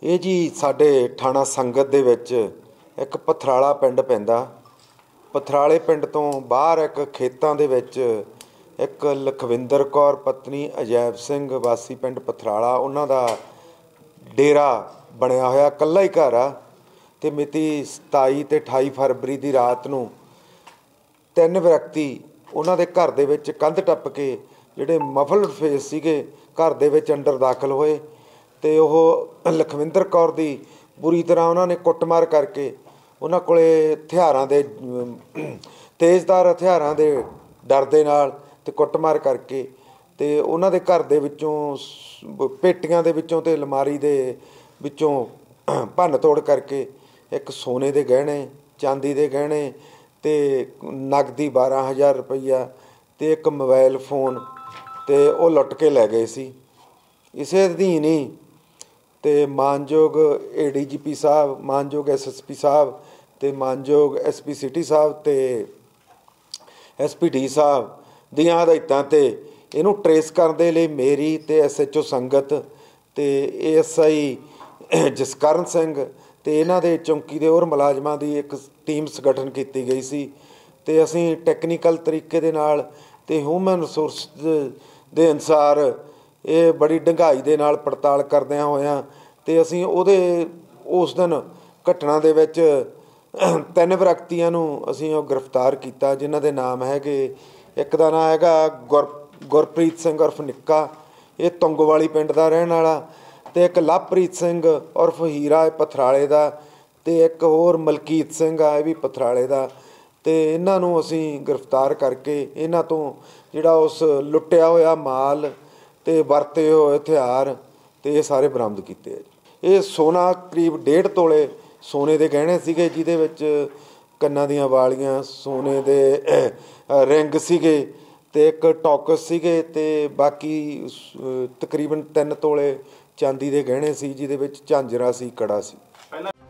ਇਹ ਜੀ ਸਾਡੇ ਥਾਣਾ ਸੰਗਤ ਦੇ ਵਿੱਚ ਇੱਕ ਪਥਰਾਲਾ ਪਿੰਡ ਪੈਂਦਾ। ਪਥਰਾਲੇ ਪਿੰਡ ਤੋਂ ਬਾਹਰ ਇੱਕ ਖੇਤਾਂ ਦੇ ਵਿੱਚ ਇੱਕ ਲਖਵਿੰਦਰ ਕੌਰ ਪਤਨੀ ਅਜੈਬ ਸਿੰਘ ਵਾਸੀ ਪਿੰਡ ਪਥਰਾਲਾ, ਉਹਨਾਂ ਦਾ ਡੇਰਾ ਬਣਿਆ ਹੋਇਆ ਇਕੱਲਾ ਹੀ ਘਰ ਆ। ਅਤੇ ਮਿਤੀ 27 ਅਤੇ 28 ਫਰਵਰੀ ਦੀ ਰਾਤ ਨੂੰ 3 ਵਿਅਕਤੀ ਉਹਨਾਂ ਦੇ ਘਰ ਦੇ ਵਿੱਚ ਕੰਧ ਟੱਪ ਕੇ ਜਿਹੜੇ ਮਫਲਡ ਫੇਸ ਸੀਗੇ ਘਰ ਦੇ ਵਿੱਚ ਅੰਦਰ ਦਾਖਲ ਹੋਏ ਅਤੇ ਉਹ ਲਖਵਿੰਦਰ ਕੌਰ ਦੀ ਬੁਰੀ ਤਰ੍ਹਾਂ ਉਹਨਾਂ ਨੇ ਕੁੱਟਮਾਰ ਕਰਕੇ ਉਹਨਾਂ ਕੋਲ ਹਥਿਆਰਾਂ ਦੇ ਤੇਜ਼ਧਾਰ ਹਥਿਆਰਾਂ ਦੇ ਡਰ ਦੇ ਨਾਲ ਅਤੇ ਕੁੱਟਮਾਰ ਕਰਕੇ ਅਤੇ ਉਹਨਾਂ ਦੇ ਘਰ ਦੇ ਵਿੱਚੋਂ ਪੇਟੀਆਂ ਦੇ ਵਿੱਚੋਂ ਅਤੇ ਅਲਮਾਰੀ ਦੇ ਵਿੱਚੋਂ ਭੰਨ ਤੋੜ ਕਰਕੇ ਇੱਕ ਸੋਨੇ ਦੇ ਗਹਿਣੇ, ਚਾਂਦੀ ਦੇ ਗਹਿਣੇ ਅਤੇ ਨਗਦੀ 12,000 ਰੁਪਈਆ ਅਤੇ ਇੱਕ ਮੋਬਾਇਲ ਫੋਨ ਅਤੇ ਉਹ ਲੁੱਟ ਕੇ ਲੈ ਗਏ ਸੀ। ਇਸੇ ਅਧੀਨ ਹੀ ਅਤੇ ਮਾਨਯੋਗ ADGP ਸਾਹਿਬ, ਮਾਨਯੋਗ SSP ਸਾਹਿਬ ਅਤੇ ਮਾਨਯੋਗ SP ਸਿਟੀ ਸਾਹਿਬ ਅਤੇ SPD ਸਾਹਿਬ ਦੀਆਂ ਹਦਾਇਤਾਂ 'ਤੇ ਇਹਨੂੰ ਟਰੇਸ ਕਰਨ ਦੇ ਲਈ ਮੇਰੀ ਅਤੇ SHO ਸੰਗਤ ਅਤੇ ASI ਜਸਕਰਨ ਸਿੰਘ ਅਤੇ ਇਹਨਾਂ ਦੇ ਚੌਂਕੀ ਦੇ ਹੋਰ ਮੁਲਾਜ਼ਮਾਂ ਦੀ ਇੱਕ ਟੀਮ ਸੰਗਠਨ ਕੀਤੀ ਗਈ ਸੀ। ਅਤੇ ਅਸੀਂ ਟੈਕਨੀਕਲ ਤਰੀਕੇ ਦੇ ਨਾਲ ਅਤੇ ਹਿਊਮਨ ਰਿਸੋਰਸ ਦੇ ਅਨੁਸਾਰ ਇਹ ਬੜੀ ਡੂੰਘਾਈ ਦੇ ਨਾਲ ਪੜਤਾਲ ਕਰਦਿਆਂ ਹੋਇਆਂ ਅਤੇ ਅਸੀਂ ਉਸ ਦਿਨ ਘਟਨਾ ਦੇ ਵਿੱਚ 3 ਵਿਅਕਤੀਆਂ ਨੂੰ ਅਸੀਂ ਉਹ ਗ੍ਰਿਫਤਾਰ ਕੀਤਾ, ਜਿਨ੍ਹਾਂ ਦੇ ਨਾਮ ਹੈਗੇ, ਇੱਕ ਦਾ ਨਾਂ ਹੈਗਾ ਗੁਰਪ੍ਰੀਤ ਸਿੰਘ ਉਰਫ ਨਿੱਕਾ, ਇਹ ਤੁੰਗਵਾਲੀ ਪਿੰਡ ਦਾ ਰਹਿਣ ਵਾਲਾ, ਅਤੇ ਇੱਕ ਲਵਪ੍ਰੀਤ ਸਿੰਘ ਉਰਫ ਹੀਰਾ ਪਥਰਾਲੇ ਦਾ, ਅਤੇ ਇੱਕ ਹੋਰ ਮਲਕੀਤ ਸਿੰਘ ਆ, ਇਹ ਵੀ ਪਥਰਾਲੇ ਦਾ। ਅਤੇ ਇਹਨਾਂ ਨੂੰ ਅਸੀਂ ਗ੍ਰਿਫਤਾਰ ਕਰਕੇ ਇਹਨਾਂ ਤੋਂ ਜਿਹੜਾ ਉਸ ਲੁੱਟਿਆ ਹੋਇਆ ਮਾਲ ਅਤੇ ਵਰਤੇ ਹੋਏ ਹਥਿਆਰ ਅਤੇ ਇਹ ਸਾਰੇ ਬਰਾਮਦ ਕੀਤੇ ਆ ਜੀ। ਇਹ ਸੋਨਾ ਕਰੀਬ 1.5 ਤੋਲੇ ਸੋਨੇ ਦੇ ਗਹਿਣੇ ਸੀਗੇ, ਜਿਹਦੇ ਵਿੱਚ ਕੰਨਾਂ ਦੀਆਂ ਵਾਲੀਆਂ, ਸੋਨੇ ਦੇ ਰਿੰਗ ਸੀਗੇ ਅਤੇ ਇੱਕ ਟੋਕਸ ਸੀਗੇ, ਅਤੇ ਬਾਕੀ ਤਕਰੀਬਨ 3 ਤੋਲੇ ਚਾਂਦੀ ਦੇ ਗਹਿਣੇ ਸੀ, ਜਿਹਦੇ ਵਿੱਚ ਝਾਂਜਰਾਂ ਸੀ, ਕੜਾ ਸੀ।